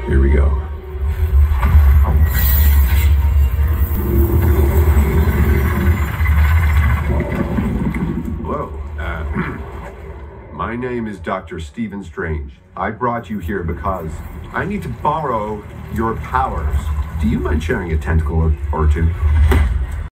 Here we go. Hello. My name is Dr. Stephen Strange. I brought you here because I need to borrow your powers. Do you mind sharing a tentacle or two?